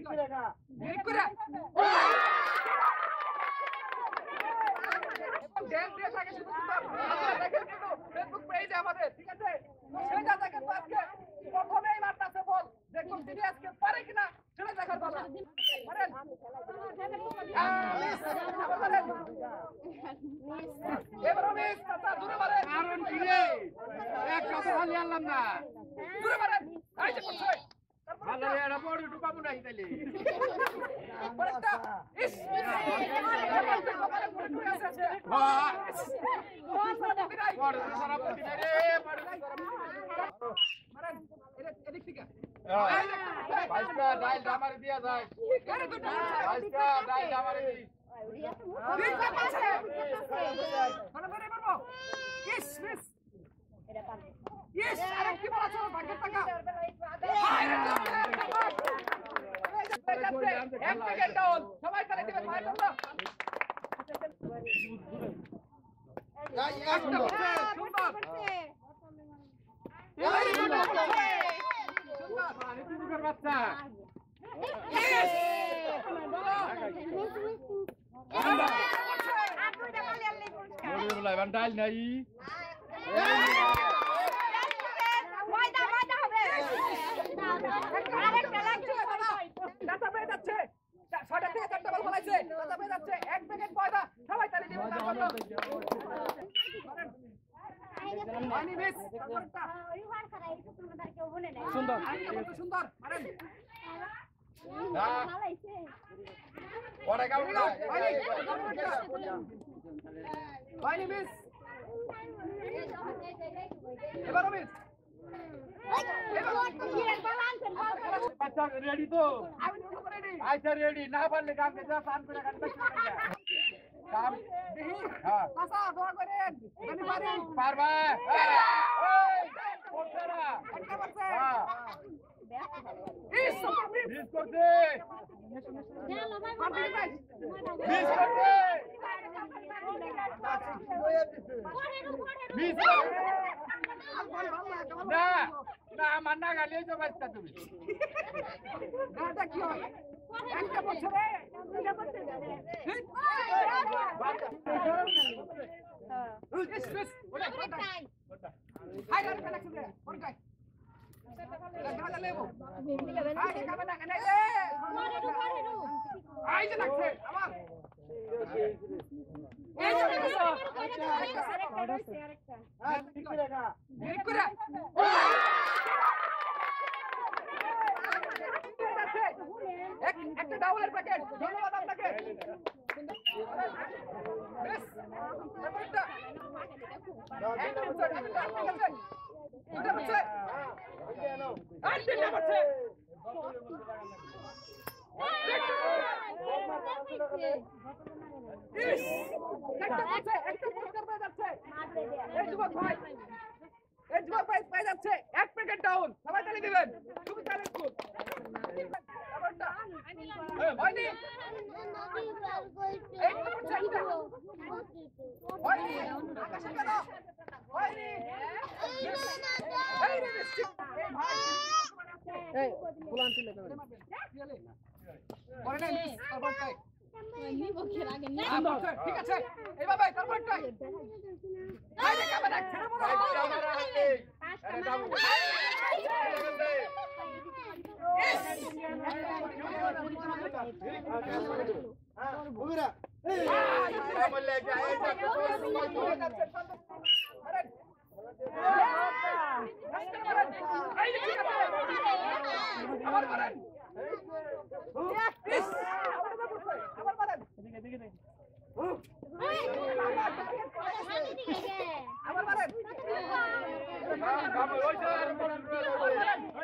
Facebook পেজে আমাদের, ঠিক আছে? সেটা দেখেন তো আজকে প্রথমেই মারতাছে বল, দেখুন তিনি আজকে পারে কিনা সেটা দেখার পালা। এবার মিস চাচা দূরে মারেন। কারণ কি রে এক কথা খালি আনলাম না দূরে মারেন। এই যে করছে ভালো রে এটা বড় ঢুকাবো না তাইলে পরেরটা ইস বড় সারা প্রতি রে মারেন এদিক থেকে বাইশটা ডাইল আমারে দিয়া যায় বাইশটা ডাইল আমারে দি মানে মানে মারবো ইস মিস ইস আরে কি বলছো ভাগ্যের টাকা এক সেকেন্ড ডাউন সবাই তালে দিবেন ভাই তোমরা সুন্দর বাচ্চা ডাইল নাই এক প্যাকেট পয়সা সবাই তালে দিবেন সুন্দর সুন্দর মারেন ওরে কাউলা হয়নি মিস এবারও মিস আচ্ছা রেডি তো আমি তো রেডি আচ্ছা রেডি না পারলে কামকে যা পান করে কাটতে কাম দেখি হ্যাঁ চাচা দোয়া করেন আমি পারি পারবা এই করছে না একটা করছে হ্যাঁ ইস মিস করছে মিস করছে মিস না না আমার না গালি তো বাচ্চা তুমি না কি হয় একটা বছর রে দুইটা বছর ইস ইস ওটা হাই গাড়ি কানেকশন দে কোন কাই লাগা লেবো আই কাবে না কেন রে আই যে লাগছে আমার এই যে আরেকটা ঠিক করে একটা ডাবলের প্যাকেট ধন্যবাদ আপনাকে বেশ ব্যাপারটা একটা বছর এটা বছর আর তিনটা বছর একটা পুরস্কার পেয়ে যাচ্ছে এই যুবক ভাই পেয়ে যাচ্ছে এক প্যাকেট ডাউন সবাই তালি দিবেন তুমি তালি খুব হয়নি ঠিক আছে এইভাবে তারপরটাই আমার